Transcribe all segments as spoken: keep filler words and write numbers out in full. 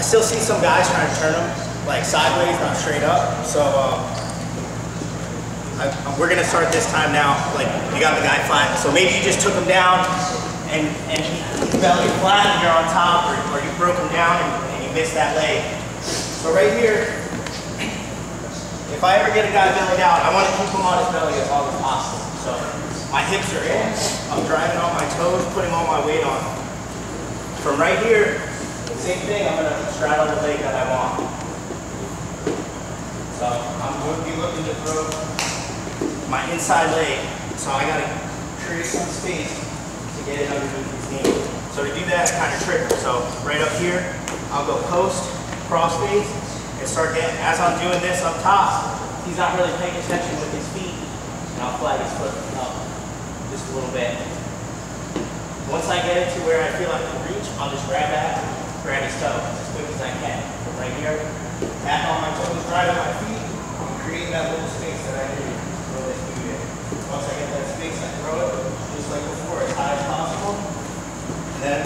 I still see some guys trying to turn them like sideways, not straight up. So um, I, we're gonna start this time now. Like you got the guy flat, so maybe you just took him down and and his belly flat, and you're on top, or, or you broke him down and, and you missed that leg. So right here, if I ever get a guy belly down, I want to keep him on his belly as long as possible. So my hips are in, I'm driving on my toes, putting all my weight on. From right here, same thing, I'm gonna straddle the leg that I want. So I'm going to be looking to throw my inside leg. So I gotta create some space to get it underneath his knee. So to do that, I kind of trick. So right up here, I'll go post, cross face, and start getting, as I'm doing this up top, he's not really paying attention with his feet, and I'll flag his foot up just a little bit. Once I get it to where I feel I can reach, I'll just grab that, grab his toe as quick as I can. From right here, tap on my toes, drive on my feet, and create that little space that I need to throw this dude in. Once I get that space, I throw it, just like before, as high as possible. And then,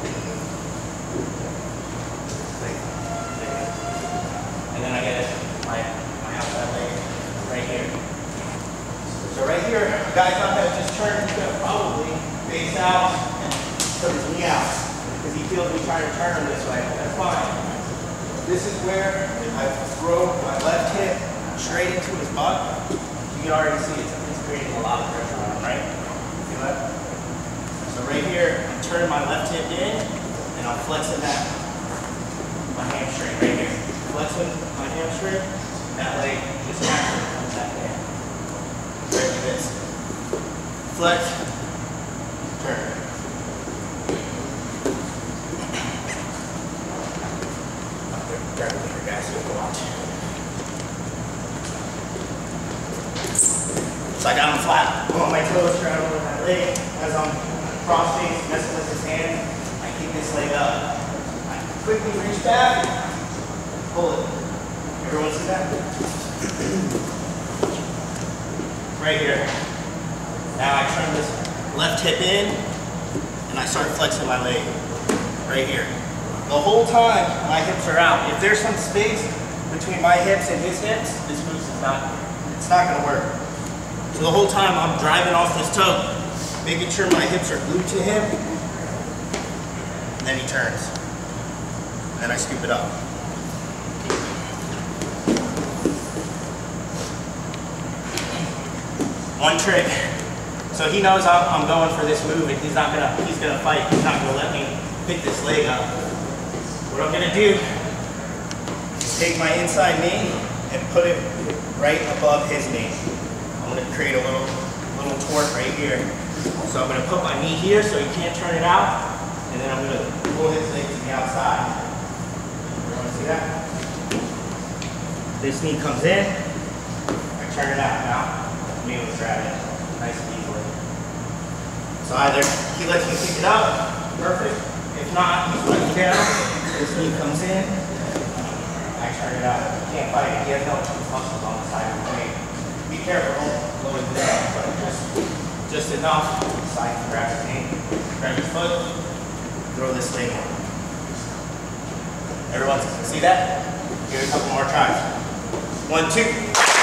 and then I get it, my, my outside leg right here. So right here, a guy's not gonna just turn, he's gonna probably face out and put his knee out because he feels me trying to turn him this way. That's fine. This is where I throw my left hip straight into his butt. You can already see it's, it's creating a lot of pressure on him, right? Feel that? So right here, I'm turning my left hip in and I'm flexing that, my hamstring right here. Flexing my hamstring, that leg just naturally comes back in. Right like this. Flex, turn. Grab it here, guys, so you can watch. So I got him flat. I'm on my toes, trying over my leg. As I'm cross face, messing with his hand, I keep this leg up. I quickly reach back, pull it. Everyone see that? Right here. Now I turn this left hip in, and I start flexing my leg. Right here. The whole time, my hips are out. If there's some space between my hips and his hips, this move is not, it's not gonna work. So the whole time, I'm driving off this toe, making sure my hips are glued to him, and then he turns. And then I scoop it up. One trick. So he knows I'm, I'm going for this move, and he's not gonna, he's gonna fight. He's not gonna let me pick this leg up. What I'm gonna do is take my inside knee and put it right above his knee. I'm gonna create a little, little torque right here. So I'm gonna put my knee here so he can't turn it out, and then I'm gonna pull his leg to the outside. You wanna see that? This knee comes in, I turn it out. Now, I'm able to grab it nice and easily. So either he lets me pick it up, perfect. If not, he's letting down. This knee comes in, I turn it out. You can't fight it. He has no muscles on the side of the leg. Be careful, don't lower it down, but just, just enough. Side can grab his knee, grab his foot, throw this leg in. Everyone see that? Give it a couple more tries. One, two.